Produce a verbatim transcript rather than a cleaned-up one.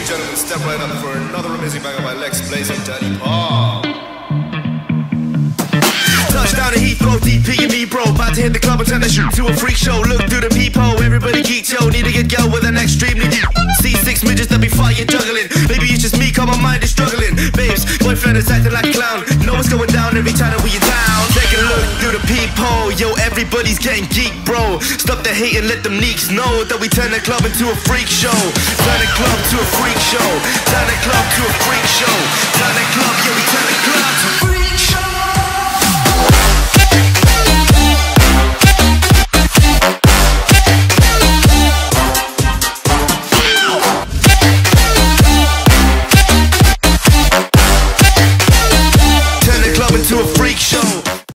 and gentlemen, step right up for another amazing banger by Lex Blaze and Daddy Paul. Touchdown to Heathrow, D P and me bro, about to hit the club and turn the shoot to a freak show. Look through the peephole, everybody geek yo. Need to get girl with an extremely deep. See six midgets that be fire juggling. Maybe it's just me, cause my mind is struggling. Babes, boyfriend is acting like a clown. Know what's going down every time that we are down. Take a look through the peephole, yo, everybody's getting geek bro. Stop the hate and let them neeks know that we turn the club into a freak show. Turn the club to a freak show. Turn the club to a freak show. Turn the club, yeah, we turn the club to freak.